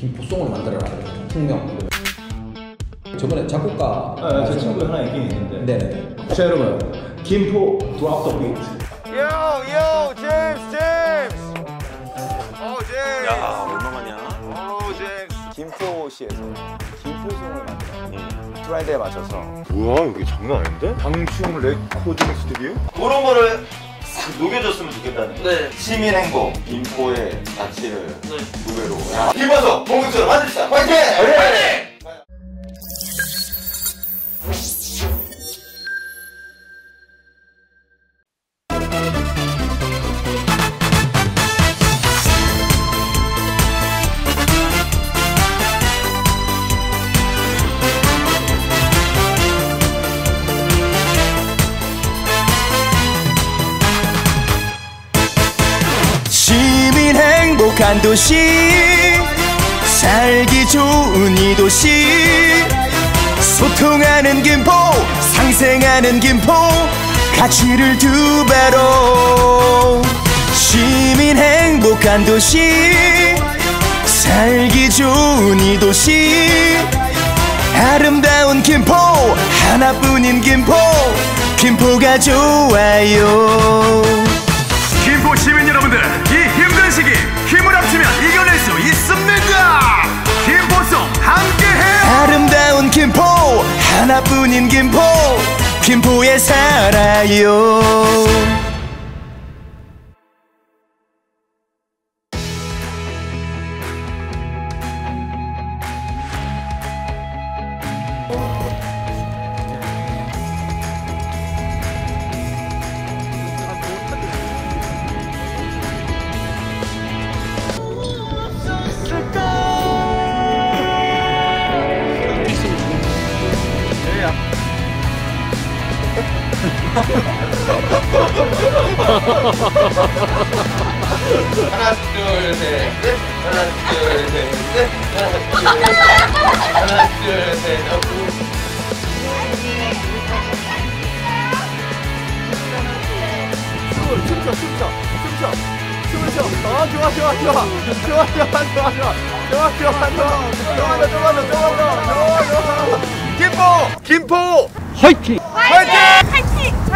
김포송을 만들어라. 풍명. 저번에 작곡가 제 친구 하나 있긴 있는데. 네네. 자 여러분, 김포 드롭 더 비트. 요 제임스. 제임스. 야 얼마만이야? 제임스. 김포시에서 김포송을 만들어. 프라이데이에 맞춰서. 뭐야 여기 장난 아닌데? 방충 레코딩 스튜디오? 그런 거를 싹 녹여줬으면 좋겠다는. 네. 시민 행복 김포의 가치를 네. 두 배로. 김포송 본격적으로 만듭시다. 화이팅! 화이팅! 시민 행복한 도시 살기 좋은 이 도시 소통하는 김포 상생하는 김포 가치를 두 배로 시민 행복한 도시 살기 좋은 이 도시 아름다운 김포 하나뿐인 김포 김포가 좋아요. 김포 시민 여러분들, 이 힘든 시기 힘을 합치면 이겨낼 수 있습니다. 김포송 함께해. 아름다운 김포 하나뿐인 김포 김포에 살아요. 하나 둘 셋 넷. 하나 둘 셋 넷. 하나 둘 셋 넷. 춤을 춰. 좋아. 김포 화이팅!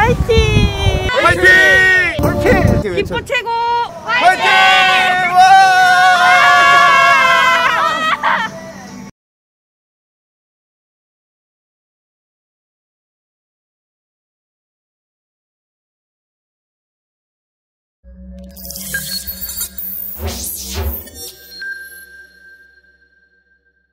김포 최고. 화이팅! 와!